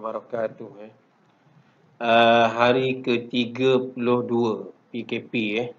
wabarakatuh. Hari ke-32 PKP.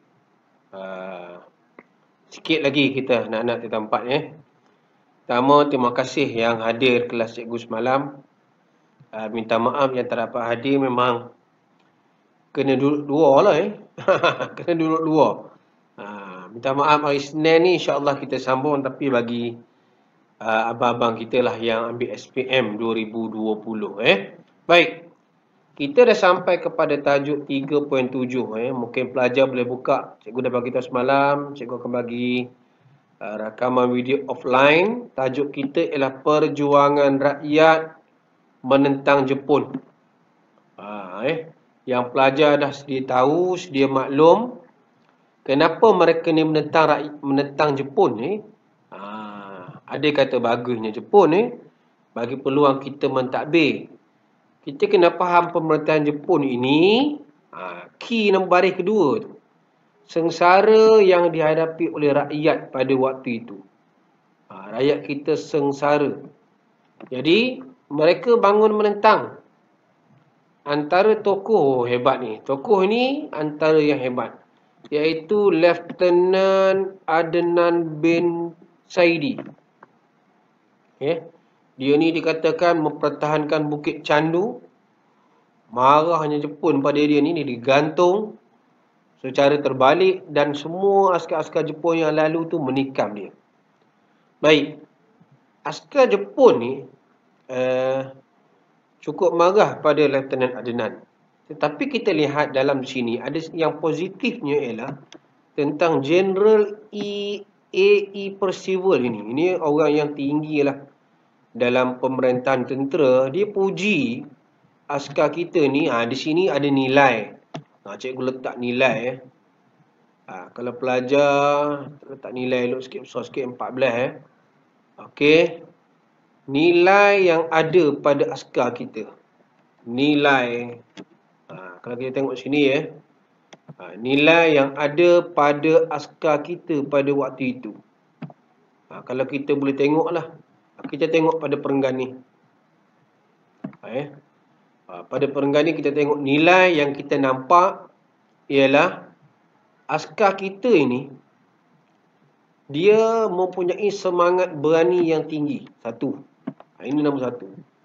Sikit lagi kita nak ke tempat. Pertama, terima kasih yang hadir kelas cikgu semalam. Minta maaf yang tak dapat hadir, memang kena duduk dua lah. Kena duduk dua. Minta maaf, hari Senin ni insyaAllah kita sambung, tapi bagi abang-abang kita lah yang ambil SPM 2020. Baik. Kita dah sampai kepada tajuk 3.7. Mungkin pelajar boleh buka. Cikgu dah bagi tahu semalam. Cikgu akan bagi rakaman video offline. Tajuk kita ialah perjuangan rakyat menentang Jepun. Yang pelajar dah sedia tahu, sedia maklum kenapa mereka ni menentang Jepun ni. Ada kata bagusnya Jepun bagi peluang kita mentadbir. Kita kena faham pemerintahan Jepun ini, key nombor baris kedua tu. Sengsara yang dihadapi oleh rakyat pada waktu itu. Rakyat kita sengsara. Jadi, mereka bangun menentang. Antara tokoh hebat ni. Tokoh ni antara yang hebat. Iaitu Lieutenant Adnan bin Saidi. Dia ni dikatakan mempertahankan Bukit Candu. Marahnya Jepun pada dia ni digantung secara terbalik dan semua askar-askar Jepun yang lalu tu menikam dia. Baik. Askar Jepun ni cukup marah pada Lieutenant Adnan. Tetapi kita lihat dalam sini ada yang positifnya ialah tentang General A.E. Percival ini. Ini orang yang tinggi lah dalam pemerintahan tentera. Dia puji askar kita ni. Di sini ada nilai. Cikgu letak nilai. Kalau pelajar letak nilai elok sikit, besar sikit, 14. Okey. Nilai yang ada pada askar kita. Nilai. Kalau kita tengok sini nilai yang ada pada askar kita pada waktu itu. Kalau kita boleh tengok lah. Kita tengok pada perenggan ni. Pada perenggan ni kita tengok nilai yang kita nampak ialah askar kita ini dia mempunyai semangat berani yang tinggi. Satu. Ini nombor satu.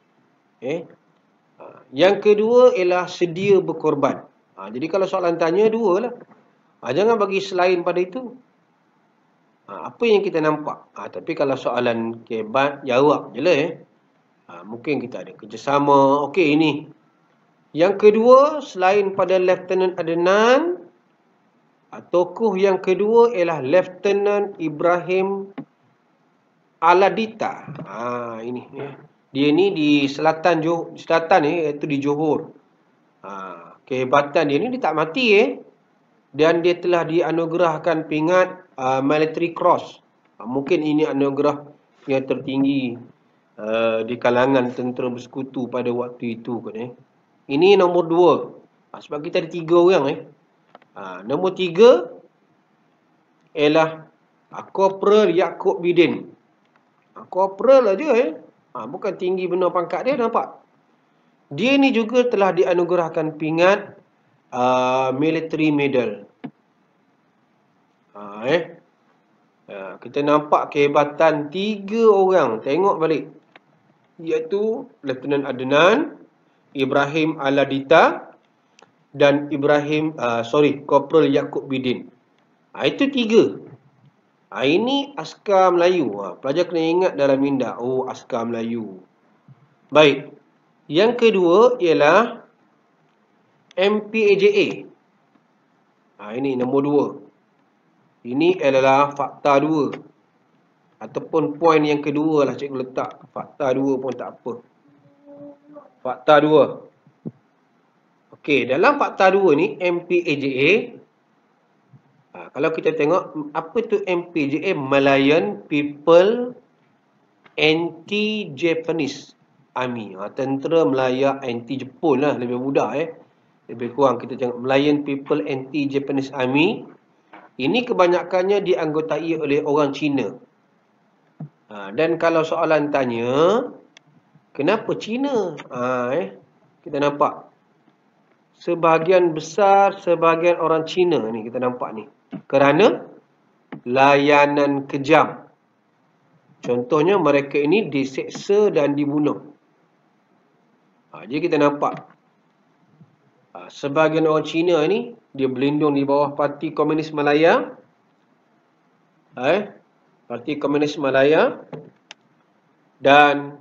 Yang kedua ialah sedia berkorban. Jadi kalau soalan tanya dua lah. Jangan bagi selain pada itu. Apa yang kita nampak. Tapi kalau soalan kebat, jawab je lah. Mungkin kita ada kerjasama. Okey, ini. Yang kedua, selain pada Lieutenant Adnan, tokoh yang kedua ialah Lieutenant Ibrahim Aladita. Ini. Dia ni di selatan iaitu di Johor. Kehebatan dia ni dia tak mati dan dia telah dianugerahkan pingat Military Cross. Mungkin ini anugerah yang tertinggi di kalangan tentera bersekutu pada waktu itu. Ini nombor 2. Sebab kita ada 3 orang. Nombor 3 ialah Corporal Yaakob Bidin. Corporal aja bukan tinggi benar pangkat dia, nampak. Dia ni juga telah dianugerahkan pingat Military Medal. Kita nampak kehebatan 3 orang. Tengok balik. Iaitu Lieutenant Adnan, Ibrahim Aladita dan Corporal Yaakob Bidin. Itu 3. Ini askar Melayu. Pelajar kena ingat dalam minda. Askar Melayu. Baik. Yang kedua ialah MPAJA. Ini nombor 2. Ini adalah fakta 2. Ataupun poin yang kedua lah cikgu letak. Fakta 2 pun tak apa. Fakta 2. Okey, dalam fakta 2 ni MPAJA. Kalau kita tengok apa tu MPAJA, Malayan People Anti-Japanese Army. Tentera Melaya anti-Jepun lah, lebih mudah Lebih kurang kita tengok Malayan People Anti-Japanese Army. Ini kebanyakannya dianggotai oleh orang Cina. Dan kalau soalan tanya, Kenapa China? Kita nampak. Sebahagian besar, sebahagian orang Cina ni kita nampak ni. Kerana layanan kejam. Contohnya mereka ini diseksa dan dibunuh. Jadi kita nampak. Sebahagian orang Cina ni, dia berlindung di bawah Parti Komunis Malaya. Parti Komunis Malaya. Dan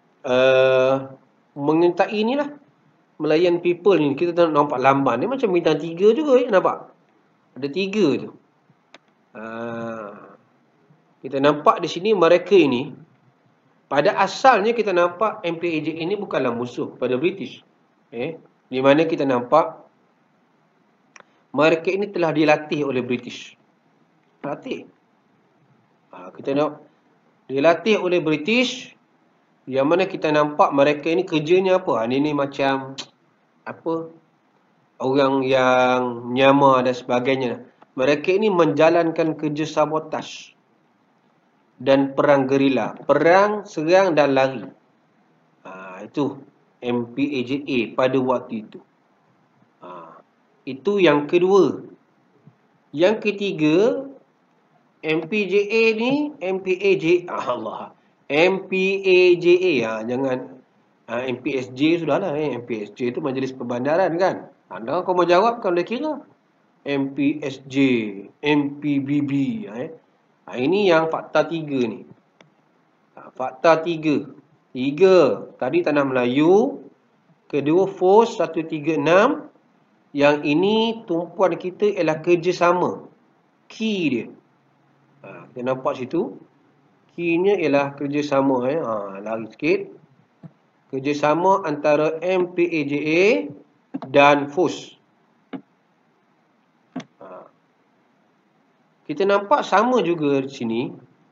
mengintai inilah. Melayan people ni, kita nampak lamban ni macam bintang 3 juga nampak. Ada 3 tu. Kita nampak di sini mereka ini, pada asalnya kita nampak MPAJA ini bukanlah musuh pada British. Di mana kita nampak mereka ini telah dilatih oleh British. Latih. Kita nak dilatih oleh British, yang mana kita nampak mereka ini kerjanya apa? Ini macam apa? Orang yang menyamar dan sebagainya. Mereka ini menjalankan kerja sabotaj dan perang gerila. Perang, serang dan lari. Itu MPAJA pada waktu itu. Itu yang kedua. Yang ketiga, MPAJA ni, MPAJA, jangan MPSJ sudahlah. MPSJ itu Majlis Perbandaran kan. Anda kau mau jawab kan boleh kira. MPSJ, MPBB. Ini yang fakta 3 ni. Fakta 3. 3. Tadi Tanah Melayu. Kedua Force 136. Yang ini tumpuan kita ialah kerjasama. Key dia. Kita nampak situ. Key-nya ialah kerjasama. Lari sikit. Kerjasama antara MPAJA dan Force. Kita nampak sama juga di sini.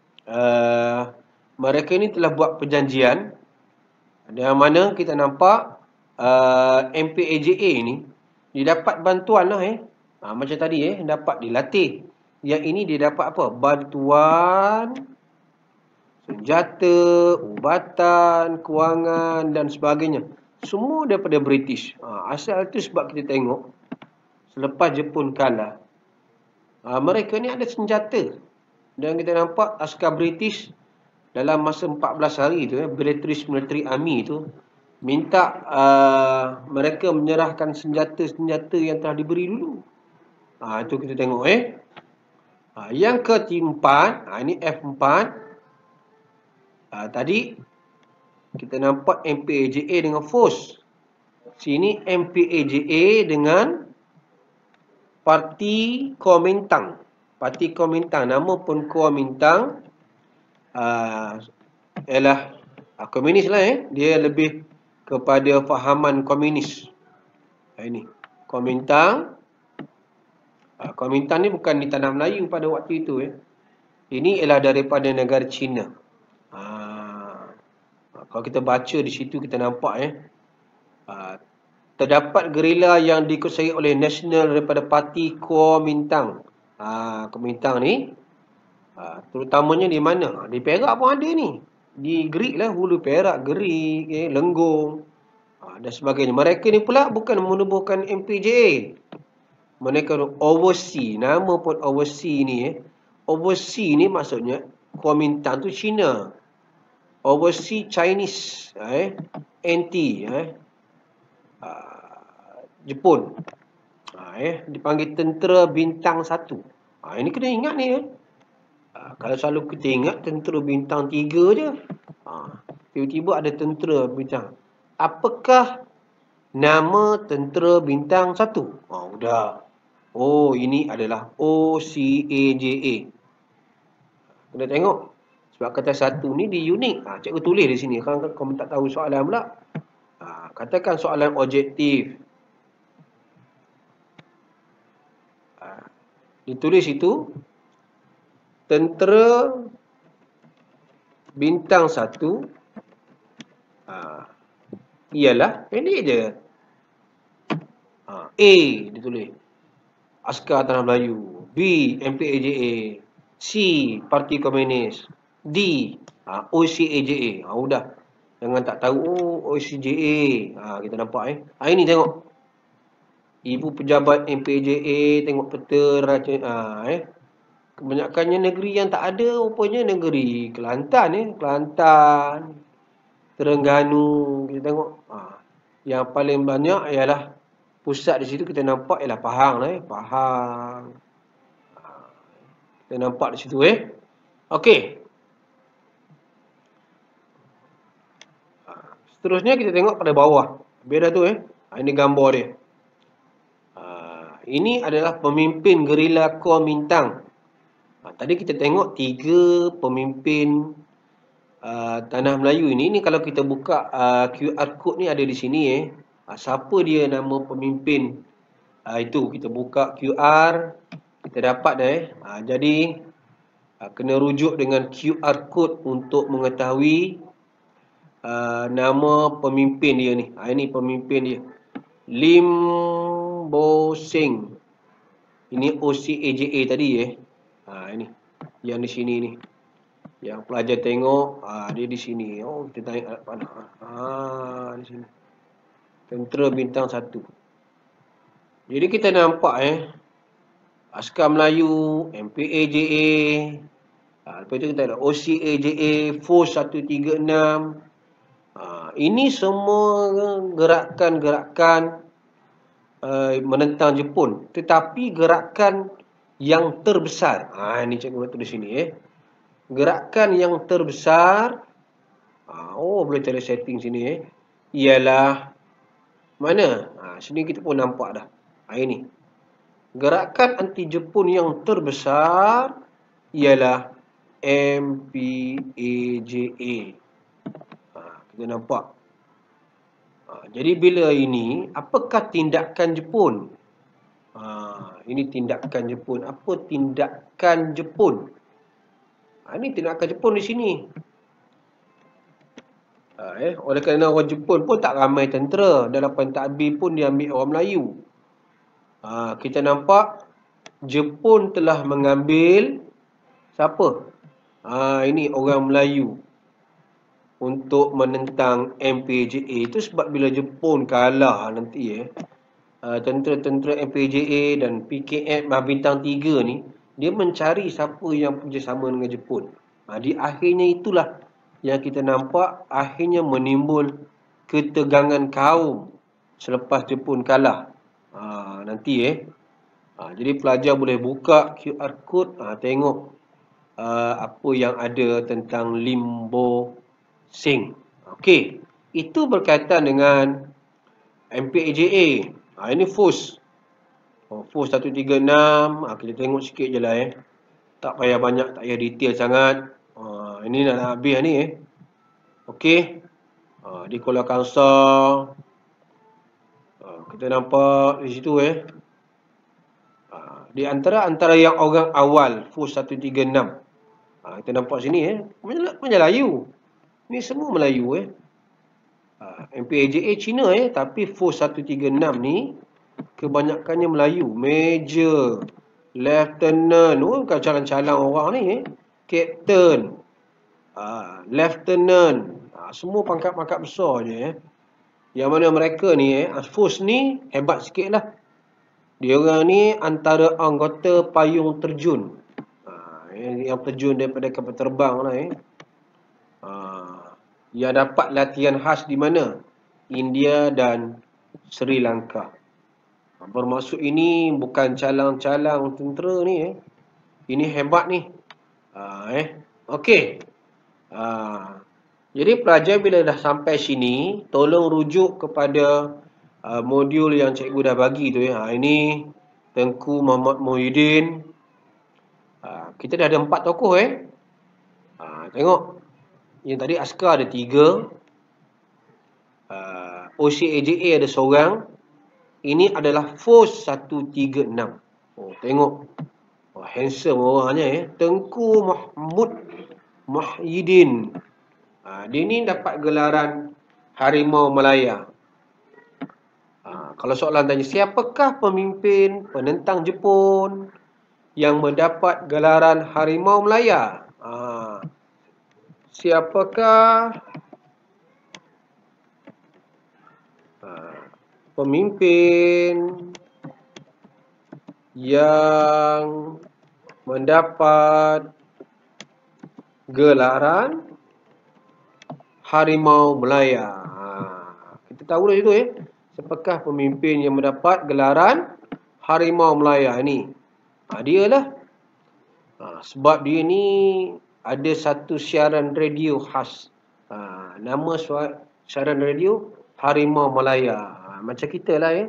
Mereka ini telah buat perjanjian. Yang mana kita nampak MPAJA ini dia dapat bantuan lah. Macam tadi dapat dilatih. Yang ini dia dapat apa? Bantuan senjata, ubatan, kewangan dan sebagainya. Semua daripada British. Asal itu sebab kita tengok selepas Jepun kalah, mereka ni ada senjata. Dan kita nampak askar British dalam masa 14 hari tu, British Military Army tu minta mereka menyerahkan senjata-senjata yang telah diberi dulu. Itu kita tengok. Yang keempat, ini F4. Tadi kita nampak MPAJA dengan Force. Sini MPAJA dengan Parti Kuomintang. Parti Kuomintang, nama pun Kuomintang ialah komunis lah. Dia lebih kepada fahaman komunis. Ini Kuomintang. Kuomintang ni bukan di Tanah Melayu pada waktu itu. Ini ialah daripada negara China. Kalau kita baca di situ kita nampak terdapat gerila yang dikuasai oleh nasional daripada Parti Kuomintang. Kuomintang ni terutamanya di mana? Di Perak pun ada ni. Di Gerik lah, Hulu Perak, Gerik, Lenggong dan sebagainya. Mereka ni pula bukan menubuhkan MPAJA. Mereka oversee. Nama pun oversee ni. Oversee ni maksudnya Kuomintang tu China. Oversee Chinese. NT. Jepun. Dipanggil Tentera Bintang 1. Ini kena ingat ni. Kalau selalu kita ingat Tentera Bintang 3 je. Tiba-tiba ada Tentera Bintang. Apakah nama Tentera Bintang 1? Sudah. Oh, ini adalah OCAJA. Kena tengok. Sebab kata 1 ni dia unik. Cikgu tulis di sini. Kalau kamu tak tahu soalan pula. Katakan soalan objektif. Ditulis itu. Tentera Bintang 1 ialah pendek je. A ditulis. Askar Tanah Melayu. B. MPAJA. C. Parti Komunis. D. OCAJA. Sudah. Jangan tak tahu, oh OCJA. Kita nampak ini tengok. Ibu pejabat MPJA, tengok peta kebanyakannya negeri yang tak ada rupanya negeri Kelantan Kelantan, Terengganu. Kita tengok yang paling banyak ialah pusat di situ kita nampak ialah Pahang Pahang. Kita nampak di situ Okey. Seterusnya kita tengok pada bawah. Beda tu ini gambar dia. Ini adalah pemimpin gerila Kuomintang. Tadi kita tengok 3 pemimpin Tanah Melayu ini. Ini kalau kita buka QR code ni ada di sini siapa dia nama pemimpin itu. Kita buka QR, kita dapat jadi kena rujuk dengan QR code untuk mengetahui nama pemimpin dia ni. Ini pemimpin dia, Lim Bo Seng. Ini OCAJA tadi ini yang di sini ni. Yang pelajar tengok dia di sini. Oh, kita tengok mana? Di sini. Tentera Bintang 1. Jadi kita nampak Askar Melayu, MPAJA. Lepas tu kita ada OCAJA, Force 136. Ini semua gerakan-gerakan menentang Jepun, tetapi gerakan yang terbesar. Ini cikgu tulis sini gerakan yang terbesar. Boleh cari setting sini ialah mana? Sini kita pun nampak dah. Ini gerakan anti Jepun yang terbesar ialah MPAJA. Kita nampak. Jadi bila ini, apakah tindakan Jepun? Ini tindakan Jepun. Apa tindakan Jepun? Ini tindakan Jepun di sini. Oleh kerana orang Jepun pun tak ramai tentera. Dalam pentadbir pun diambil orang Melayu. Kita nampak Jepun telah mengambil siapa? Ini orang Melayu untuk menentang MPJA. Itu sebab bila Jepun kalah nanti tentera-tentera MPJA dan PKM Bintang 3 ni, dia mencari siapa yang kerjasama dengan Jepun. Di akhirnya itulah yang kita nampak akhirnya menimbul ketegangan kaum selepas Jepun kalah. Nanti jadi pelajar boleh buka QR code, tengok apa yang ada tentang Lim Bo Seng. Okey, itu berkaitan dengan MPAJA. Ini Force. Force 136. Kita tengok sikit je lah tak payah banyak, tak payah detail sangat. Ini dah habis ni Okey. Di Kuala Kangsar. Kita nampak di situ di antara yang orang awal Force 136. Kita nampak sini Melayu. Ni semua Melayu MPAJA Cina tapi Force 136 ni kebanyakannya Melayu. Major, Lieutenant, calang-calang orang ni Captain, Lieutenant, semua pangkat-pangkat besar je Yang mana mereka ni Force ni hebat sikit lah. Dia orang ni antara anggota payung terjun, yang terjun daripada kapal terbang lah yang dapat latihan khas di mana? India dan Sri Lanka. Bermaksud ini bukan calang-calang tentera ni ini hebat ni. Okey. Jadi pelajar bila dah sampai sini, tolong rujuk kepada modul yang cikgu dah bagi tu Ini Tengku Muhammad Muhyiddin. Kita dah ada 4 tokoh tengok. Yang tadi askar ada 3. OCAJA ada seorang. Ini adalah Force 136. Tengok. Handsome orangnya Tengku Mahmud Muhyiddin. Dia ni dapat gelaran Harimau Malaya. Kalau soalan tanya, siapakah pemimpin penentang Jepun yang mendapat gelaran Harimau Malaya? Siapakah pemimpin yang mendapat gelaran Harimau Melaya. Kita tahu dah itu siapakah pemimpin yang mendapat gelaran Harimau Melaya ni? Dia lah. Sebab dia ni ada satu siaran radio khas. Nama siaran radio Harimau Melaya. Macam kita lah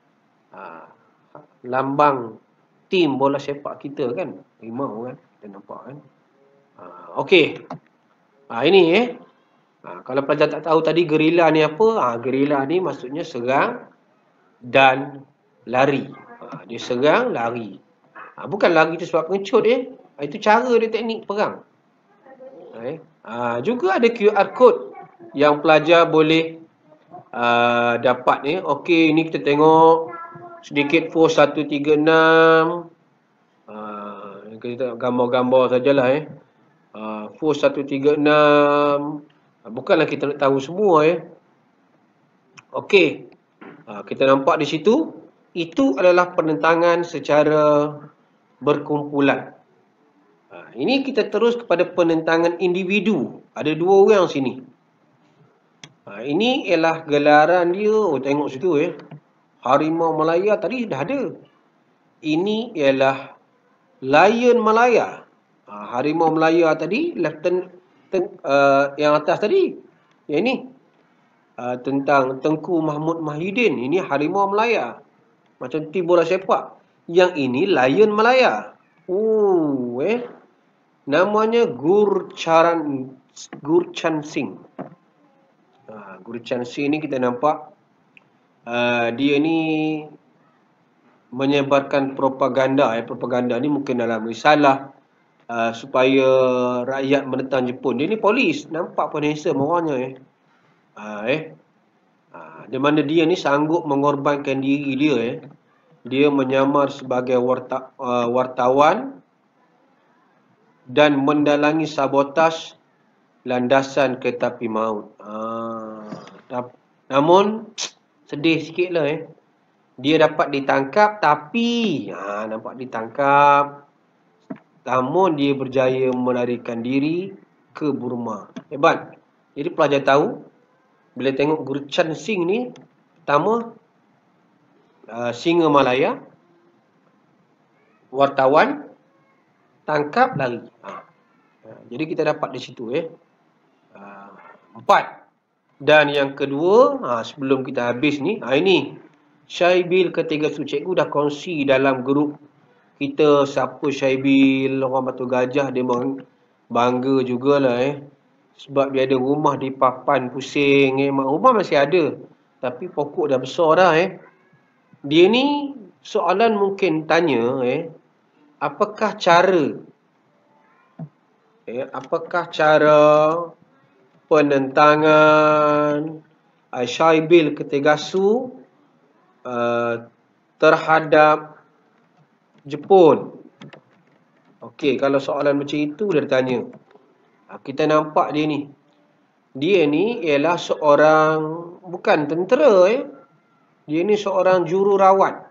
lambang tim bola sepak kita kan. Harimau kan. Kita nampak kan. Okey. Ini kalau pelajar tak tahu tadi gerila ni apa? Gerila ni maksudnya serang dan lari. Dia serang, lari. Bukan lari tu sebab pengecut Itu cara dia teknik perang. Juga ada QR code yang pelajar boleh dapat ni. Okey, ni kita tengok sedikit force 136. Kita gambar-gambar sajalah force 136. Bukanlah kita nak tahu semua Okey. Kita nampak di situ. Itu adalah penentangan secara berkumpulan. Ini kita terus kepada penentangan individu. Ada 2 orang sini. Ini ialah gelaran dia. Tengok situ Harimau Melaya tadi dah ada. Ini ialah Lion Malaya. Harimau Melaya tadi yang atas tadi. Yang ini tentang Tengku Mahmud Mahyudin. Ini Harimau Melaya. Macam tim bola sepak. Yang ini Lion Malaya. Namanya Gurcharan Singh. Gurcharan Singh ni kita nampak dia ni menyebarkan propaganda. Propaganda ni mungkin dalam risalah supaya rakyat menentang Jepun. Dia ni polis. Nampak pun handsome orangnya di mana dia ni sanggup mengorbankan diri dia Dia menyamar sebagai wartawan dan mendalangi sabotaj landasan kereta api maut. Namun sedih sikitlah dia dapat ditangkap tapi nampak ditangkap. Namun dia berjaya melarikan diri ke Burma. Hebat. Jadi pelajar tahu bila tengok Gurcharan Singh ni, pertama Singa Malaya, wartawan, tangkap, lari. Jadi kita dapat di situ 4. Dan yang kedua, sebelum kita habis ni, ini Syaibil Ketegasu. Cikgu dah kongsi dalam grup kita siapa Syaibil, orang Batu Gajah, dia bangga jugalah sebab dia ada rumah di Papan Pusing rumah masih ada tapi pokok dah besar dah Dia ni soalan mungkin tanya apakah cara penentangan Syaibil Ketegasu terhadap Jepun. Okey, kalau soalan macam itu dia tanya. Kita nampak dia ni. Dia ni ialah seorang bukan tentera Dia ni seorang jururawat.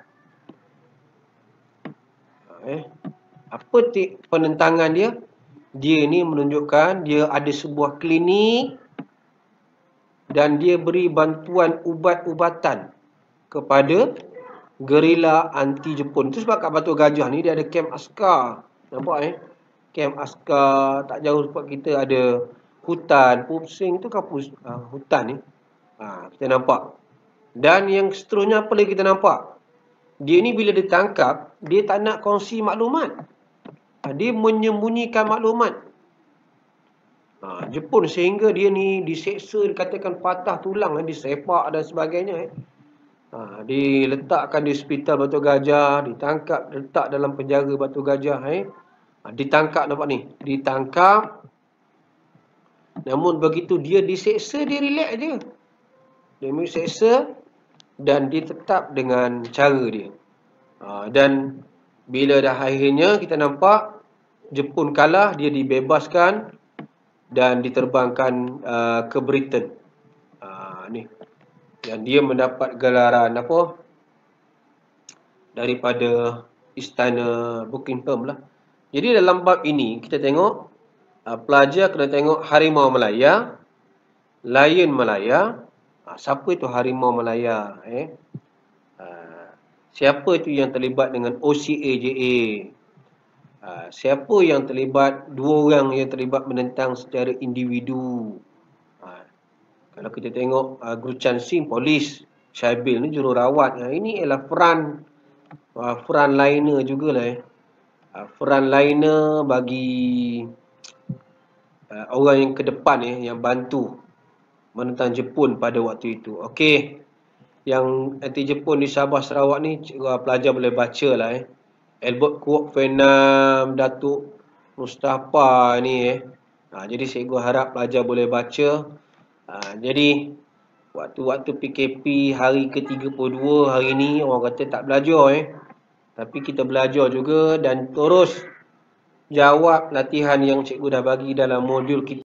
Apa penentangan dia? Dia ni menunjukkan dia ada sebuah klinik dan dia beri bantuan ubat-ubatan kepada gerila anti Jepun. Itu sebab kat Batu Gajah ni dia ada kem askar. Nampak kem askar. Tak jauh sebab kita ada hutan. Pusing tu kan hutan ni. Kita nampak. Dan yang seterusnya apa lagi kita nampak? Dia ni bila ditangkap, dia tak nak kongsi maklumat. Dia menyembunyikan maklumat. Jepun sehingga dia ni diseksa, dikatakan patah tulang, disepak dan sebagainya. Diletakkan di hospital Batu Gajah, ditangkap, letak dalam penjara Batu Gajah. Ditangkap, nampak ni. Ditangkap. Namun begitu dia diseksa, dia relax je. Dia diseksa dan dia tetap dengan cara dia. Dan bila dah akhirnya kita nampak Jepun kalah, dia dibebaskan dan diterbangkan ke Britain. Ni. Dan dia mendapat gelaran apa? Daripada Istana Buckingham lah. Jadi dalam bab ini kita tengok pelajar kena tengok Harimau Malaya, Lion Malaya. Siapa itu Harimau Malaya? Siapa itu yang terlibat dengan OCAJA? Siapa yang terlibat, dua orang yang terlibat menentang secara individu? Kalau kita tengok Guru Chan Sing, polis. Syaibil ni jururawat. Ini ialah frontliner jugalah. Frontliner bagi orang yang ke depan yang bantu menentang Jepun pada waktu itu. Okey. Yang anti-Jepun di Sabah Sarawak ni pelajar boleh baca lah. Albert Kuok Vietnam, Datuk Mustafa ni jadi cikgu harap pelajar boleh baca. Jadi waktu PKP hari ke-32 hari ni orang kata tak belajar tapi kita belajar juga dan terus jawab latihan yang cikgu dah bagi dalam modul kita.